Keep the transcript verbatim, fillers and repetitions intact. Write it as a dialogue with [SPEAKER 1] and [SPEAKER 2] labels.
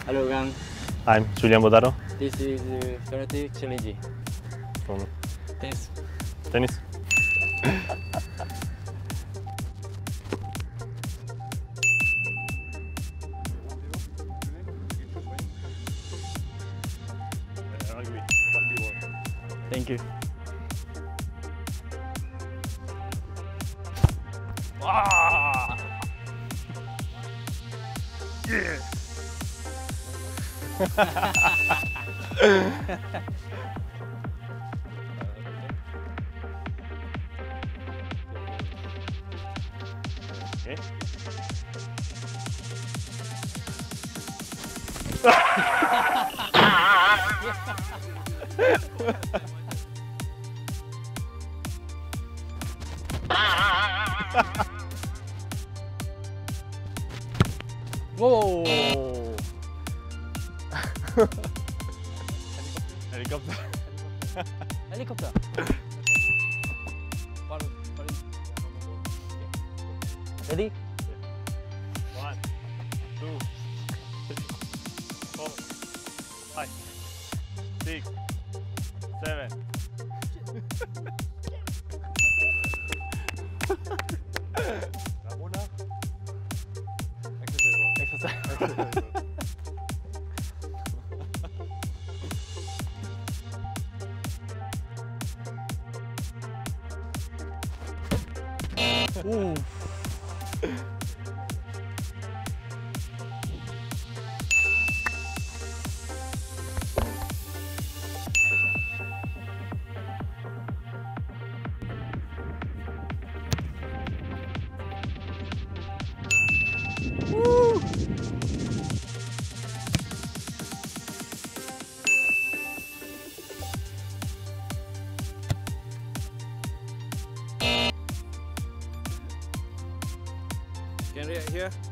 [SPEAKER 1] Hello, Gang.
[SPEAKER 2] I'm Julian Bodaro
[SPEAKER 1] This is uh, Karate Challenge.
[SPEAKER 2] from
[SPEAKER 1] Thanks.
[SPEAKER 2] tennis.
[SPEAKER 1] Thank you.
[SPEAKER 2] Ah! Yeah! Okay.
[SPEAKER 1] Whoa!
[SPEAKER 2] Helicopter.
[SPEAKER 1] Helicopter. Ready?
[SPEAKER 2] One, two, three, four, five, six, seven. Ramona.
[SPEAKER 1] Exercise. Ooh. Woo. Can react here?